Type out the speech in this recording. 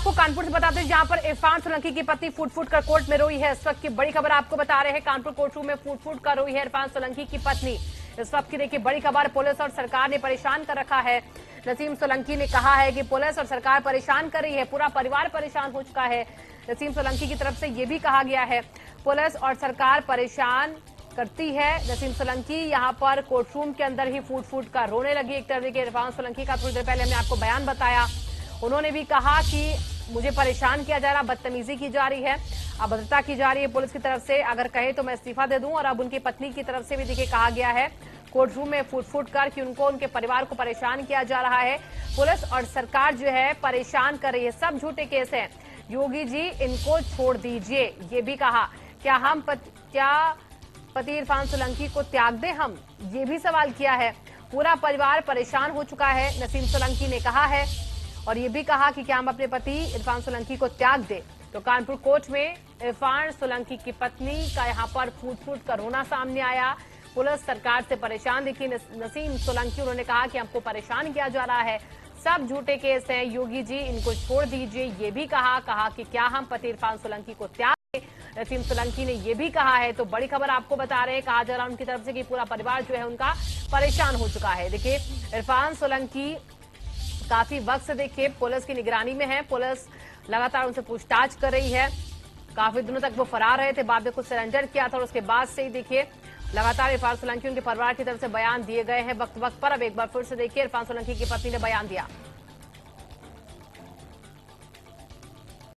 आपको कानपुर से बताते हैं, जहां पर इरफान सोलंकी की पत्नी फूट फूट कर कोर्ट में रोई है। इस वक्त की बड़ी खबर आपको बता रहे हैं, कानपुर कोर्ट रूम में फूट फूट कर रोई है इरफान सोलंकी की पत्नी। इस वक्त की देखिए बड़ी खबर, पुलिस और सरकार ने परेशान कर रखा है। नसीम सोलंकी ने कहा है कि पुलिस और सरकार परेशान कर रही है, पूरा परिवार परेशान हो चुका है। नसीम सोलंकी की तरफ से ये भी कहा गया है, पुलिस और सरकार परेशान करती है। नसीम सोलंकी यहां पर कोर्ट रूम के अंदर ही फूट फूट कर रोने लगी। एक तरह के इरफान सोलंकी का थोड़ी देर पहले हमने आपको बयान बताया, उन्होंने भी कहा कि मुझे परेशान किया जा रहा, बदतमीजी की जा रही है, अभद्रता की जा रही है पुलिस की तरफ से, अगर कहे तो मैं इस्तीफा दे दूं। और अब उनकी पत्नी की तरफ से भी देखिए कहा गया है कोर्ट रूम में फूट फूट कर कि उनको, उनके परिवार को परेशान किया जा रहा है। पुलिस और सरकार जो है परेशान कर रही है, सब झूठे केस हैं, योगी जी इनको छोड़ दीजिए। ये भी कहा क्या पति इरफान सोलंकी को त्याग दें हम, ये भी सवाल किया है। पूरा परिवार परेशान हो चुका है, नसीम सोलंकी ने कहा है। और ये भी कहा कि क्या हम अपने पति इरफान सोलंकी को त्याग दें। तो कानपुर कोर्ट में इरफान सोलंकी की पत्नी का यहां पर फूट फूट कर रोना सामने आया। पुलिस सरकार से परेशान दिखी नसीम सोलंकी, उन्होंने कहा कि हमको परेशान किया जा रहा है, सब झूठे केस हैं, योगी जी इनको छोड़ दीजिए। ये भी कहा कि क्या हम पति इरफान सोलंकी को त्याग दें। नसीम सोलंकी ने यह भी कहा है। तो बड़ी खबर आपको बता रहे हैं, कहा जा रहा है उनकी तरफ से कि पूरा परिवार जो है उनका परेशान हो चुका है। देखिए इरफान सोलंकी काफी वक्त से देखिए पुलिस की निगरानी में है, पुलिस लगातार उनसे पूछताछ कर रही है। काफी दिनों तक वो फरार रहे थे, बाद में कुछ सरेंडर किया था और उसके बाद से ही देखिए लगातार इरफान सोलंकी उनके परिवार की तरफ से बयान दिए गए हैं वक्त वक्त पर। अब एक बार फिर से देखिए इरफान सोलंकी की पत्नी ने बयान दिया।